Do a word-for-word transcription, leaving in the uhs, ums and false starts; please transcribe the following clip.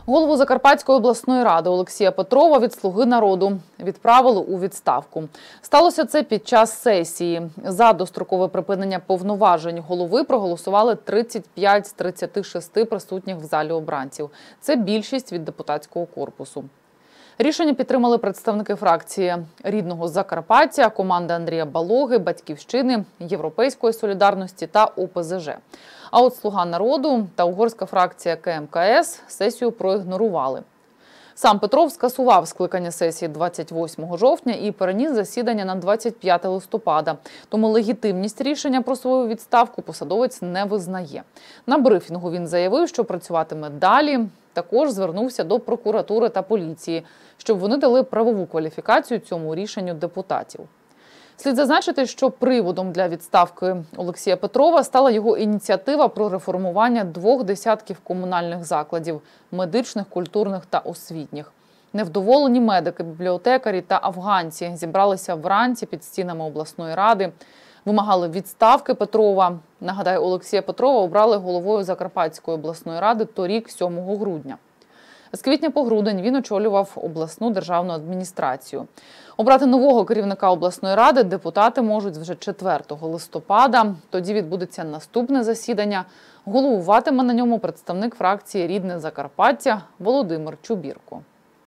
Голову Закарпатської обласної ради Олексія Петрова від «Слуги народу» відправили у відставку. Сталося це під час сесії. За дострокове припинення повноважень голови проголосували тридцять п'ять з тридцяти шести присутніх в залі обранців. Це більшість від депутатського корпусу. Рішення підтримали представники фракції «Рідного Закарпаття», команди Андрія Балоги, «Батьківщини», «Європейської солідарності» та О Пе Зе Же. А от «Слуга народу» та угорська фракція Ке Ем Ка Ес сесію проігнорували. Сам Петров скасував скликання сесії двадцять восьмого жовтня і переніс засідання на двадцять п'яте листопада. Тому легітимність рішення про свою відставку посадовець не визнає. На брифінгу він заявив, що працюватиме далі. Також звернувся до прокуратури та поліції, щоб вони дали правову кваліфікацію цьому рішенню депутатів. Слід зазначити, що приводом для відставки Олексія Петрова стала його ініціатива про реформування двох десятків комунальних закладів – медичних, культурних та освітніх. Невдоволені медики, бібліотекарі та афганці зібралися вранці під стінами обласної ради, вимагали відставки Петрова. Нагадаю, Олексія Петрова обрали головою Закарпатської обласної ради торік, сьомого грудня. З квітня по грудень він очолював обласну державну адміністрацію. Обрати нового керівника обласної ради депутати можуть вже четвертого листопада. Тоді відбудеться наступне засідання. Головуватиме на ньому представник фракції «Рідне Закарпаття» Володимир Чубірко.